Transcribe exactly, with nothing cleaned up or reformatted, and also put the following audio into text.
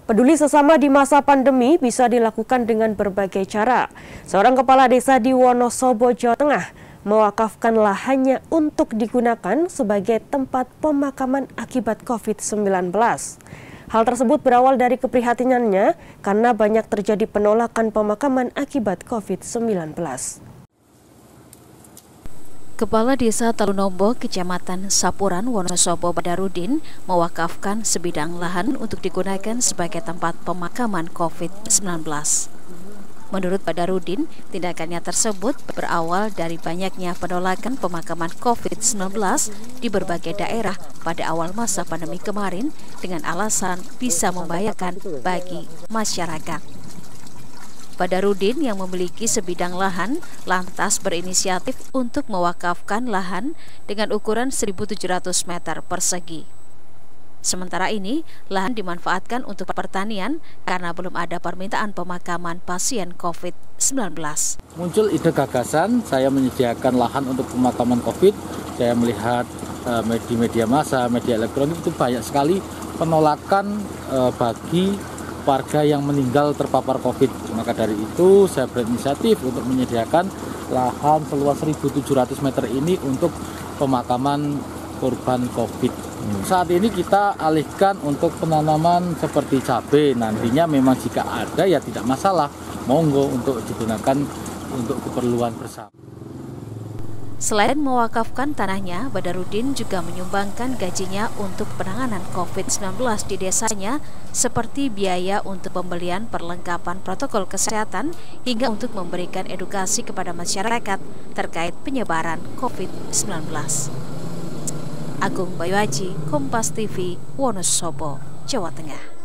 Peduli sesama di masa pandemi bisa dilakukan dengan berbagai cara. Seorang kepala desa di Wonosobo, Jawa Tengah, mewakafkan lahannya untuk digunakan sebagai tempat pemakaman akibat covid sembilan belas. Hal tersebut berawal dari keprihatinannya karena banyak terjadi penolakan pemakaman akibat covid sembilan belas. Kepala Desa Talunombo, Kecamatan Sapuran, Wonosobo, Badarudin, mewakafkan sebidang lahan untuk digunakan sebagai tempat pemakaman covid sembilan belas. Menurut Badarudin, tindakannya tersebut berawal dari banyaknya penolakan pemakaman covid sembilan belas di berbagai daerah pada awal masa pandemi kemarin dengan alasan bisa membahayakan bagi masyarakat. Badarudin yang memiliki sebidang lahan lantas berinisiatif untuk mewakafkan lahan dengan ukuran seribu tujuh ratus meter persegi. Sementara ini, lahan dimanfaatkan untuk pertanian karena belum ada permintaan pemakaman pasien covid sembilan belas. Muncul ide gagasan, saya menyediakan lahan untuk pemakaman COVID. Saya melihat uh, di media massa, media elektronik itu banyak sekali penolakan uh, bagi warga yang meninggal terpapar COVID. Maka dari itu saya berinisiatif untuk menyediakan lahan seluas seribu tujuh ratus meter ini untuk pemakaman korban COVID. Hmm. Saat ini kita alihkan untuk penanaman seperti cabai. Nantinya memang jika ada ya tidak masalah, monggo untuk digunakan untuk keperluan bersama. Selain mewakafkan tanahnya, Badarudin juga menyumbangkan gajinya untuk penanganan covid sembilan belas di desanya, seperti biaya untuk pembelian perlengkapan protokol kesehatan hingga untuk memberikan edukasi kepada masyarakat terkait penyebaran covid sembilan belas. Agung Bayu Haji, Kompas T V, Wonosobo, Jawa Tengah.